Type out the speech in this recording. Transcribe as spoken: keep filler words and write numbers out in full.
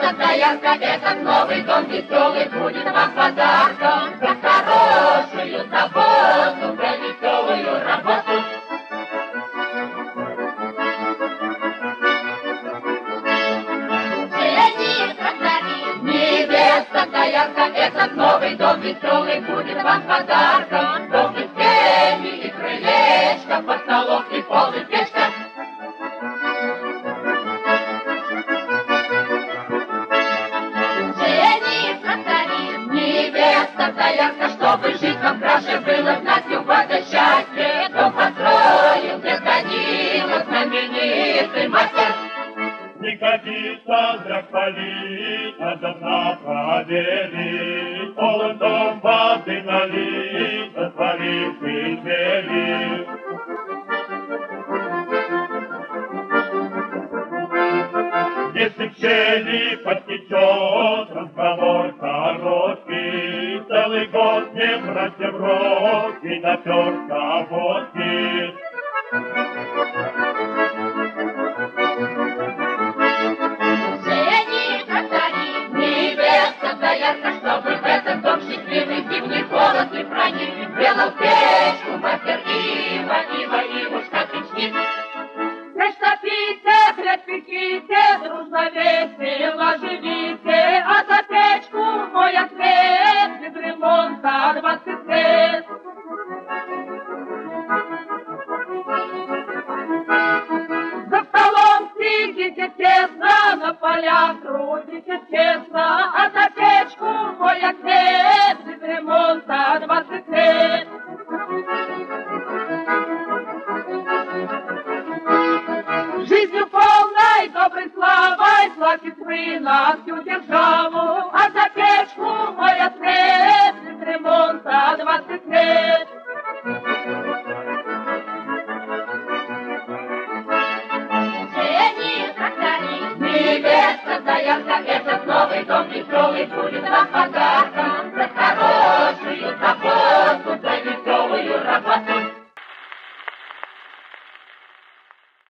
Доярка, этот новый дом веселый будет вам подарком за хорошую заботу, за веселую работу. Жених, Антонин, невеста, доярка, этот новый дом веселый будет вам подарком. Дом без пени и крылечко, потолок и пол и печка. Доярка, чтобы жить вам краше было, знать любое счастье. Дом построил дед Данила, знаменитый мастер. Не годится зрак полить, надо дна проверить. Полон дом воды налить, затворивший двери. Если в щели подтечет разговор короткий, целый год не братья в рот и наперся водки. Жених, Антонин, невеста, доярка, чтобы в этот дом счастливый зимний холод не проник. Белал печку мастер Ива, Ива, Ивушка, печник. Растопите, предпеките, дружно весело живите, а за печку мой ответ без ремонта двадцать лет. За столом сидите тесно, на полях трудитесь честно, а за печку мой ответ без ремонта двадцать лет. Жизнью полной, доброй славой платит вы на всю державу, а за печку мой ответ без ремонта двадцать лет. Жених, Антонин, невеста, доярка, этот новый дом веселый будет вам подарок.